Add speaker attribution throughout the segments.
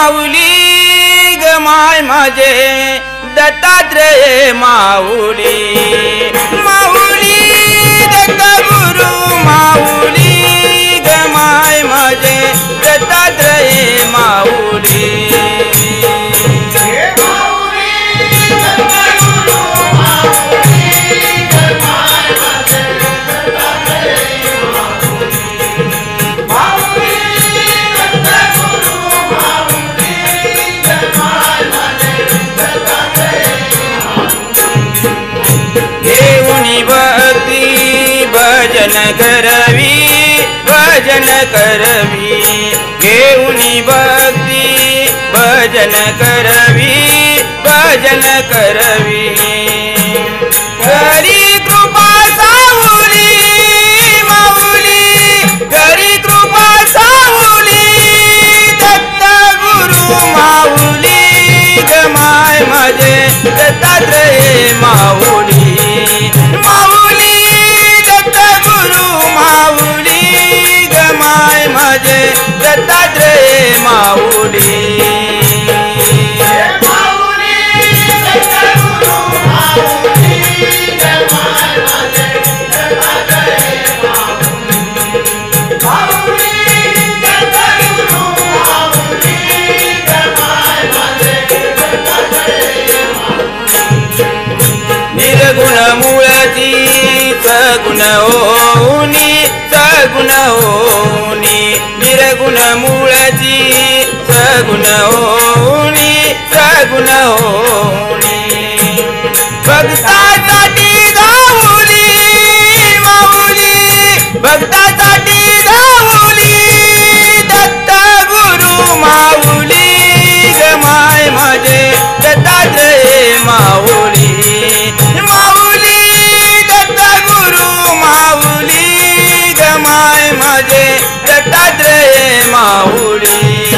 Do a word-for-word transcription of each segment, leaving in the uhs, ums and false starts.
Speaker 1: माऊली ग माय माझे दत्तात्रय माऊली माऊली दत्त गुरु माऊली ग माय माझे दत्तात्रय माऊली भजन करवी भजन करवी घेऊनी भक्ती भजन करवी भजन करवी घरी कृपा सावली माऊली घरी कृपा सावली दत्त गुरु माऊली ग माय माझे दत्तात्रय माऊली माऊली माझे दत्तात्रय माऊली निर्गुण मूळची सगुण होऊनी सगुण होऊनी निर्गुण मूळची सगुण होऊनी सगुण होऊनी भक्तासाठी धावली माऊली भक्तासाठी धावली दत्त गुरु माऊली ग माय माझे दत्तात्रय माऊली माऊली दत्त गुरु माऊली ग माय माझे दत्तात्रय माऊली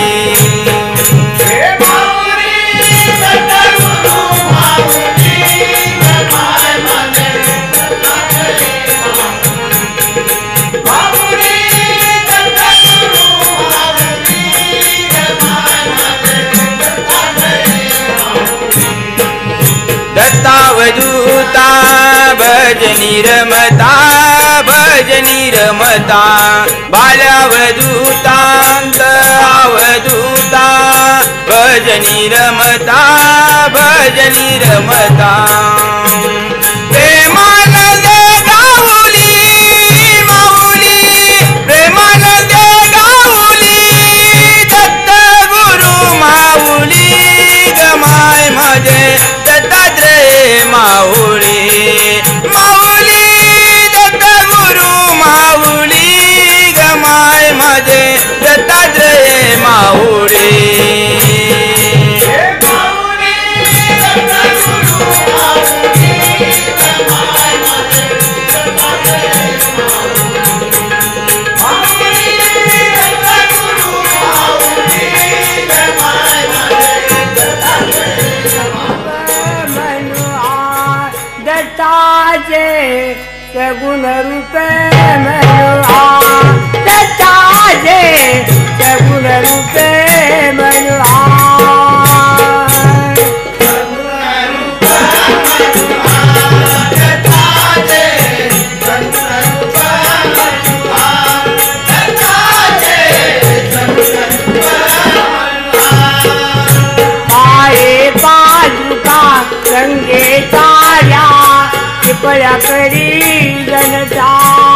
Speaker 1: दत्तावधूता भजनी रमता भजनी रमता बाल्यावधूता अवधूता भजनी रमता भजनी रमता प्रेमानंदे गाऊली माऊली प्रेमानंदे गाऊली दत्त गुरु माऊली ग माय माझे दत्तात्रय माऊली माऊली दत्त गुरु माऊली ग माय माझे दत्तात्रय माऊली
Speaker 2: सगुण रूपे मनुआ दत्ताजे सगुण रूपे मनुआ पाये पादुका रंगे तार्या कृपया करी जनता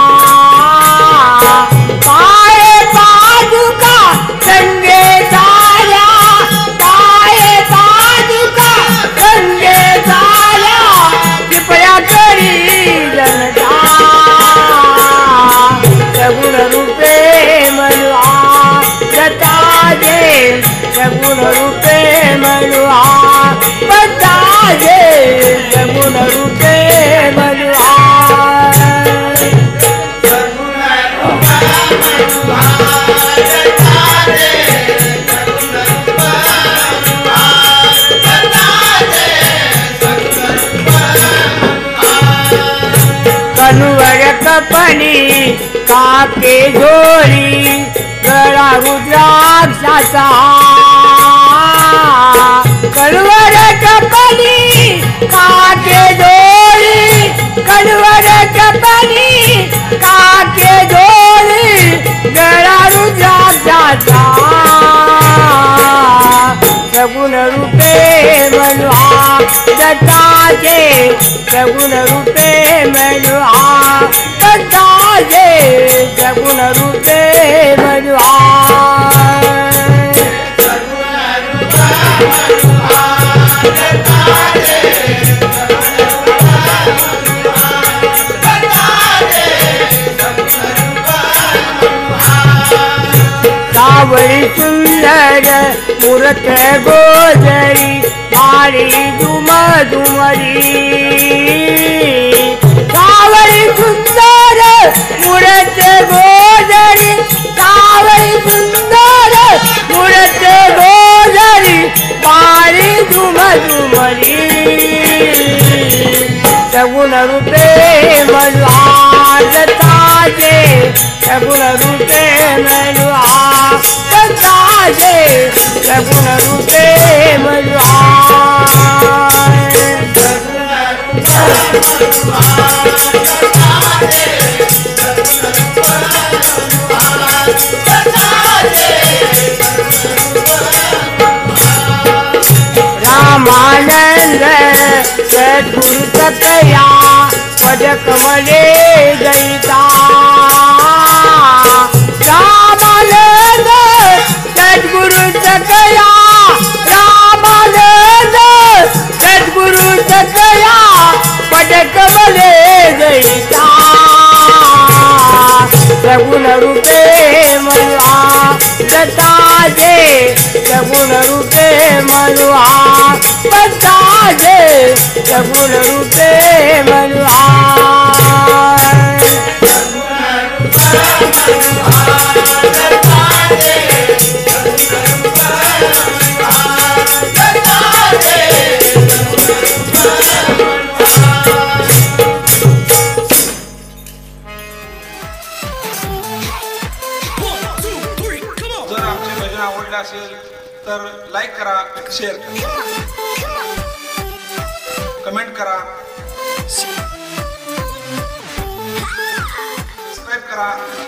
Speaker 2: पाये पादुका संगे झाल्या पाये पादुका संगे झाल्या कृपया करी जनता सगुण रूपे मनुआ दत्ताजे सगुण रूपे मनुआ दत्ताजे सगुण रूपे मनुआ कनुवर कपनी काके झोळी गळा रुद्राक्षाचा कलवर कपनी काके डोरी, कलवर कपनी काके डोरी, गळा रुद्राक्षाचा सगुण रूपे मनुआ दत्ताचे, सगुण रूपे मनुआ दत्ताचे, सगुण रूपे मनुआ. सावरी सुंदर मूरत गोजरी, मारी दुम दुमरी. सावरी सुंदर मूरत गोजरी, सावरी सुंदर मूरत गोजरी, मारी दुम दुमरी. सगुण रूपे मनुआ दत्ताचे, सगुण रूपे मनुआ दत्ताचे, सगुण रूपे मनुआ. रामानंद सद्गुरु सतया पद कमले गईता. रामानंद सद्गुरु सतया, रामानंद सद्गुरु सतया पद कमले गईता. सगुण रूपे मनुआ दत्ताचे, सगुण रूपे मनुआ दत्ताचे, सगुण रूपे मनुआ.
Speaker 3: जर आमचे भजन आवडले असेल तर लाईक करा, शेअर करा, कमेंट करा, सबस्क्राईब करा.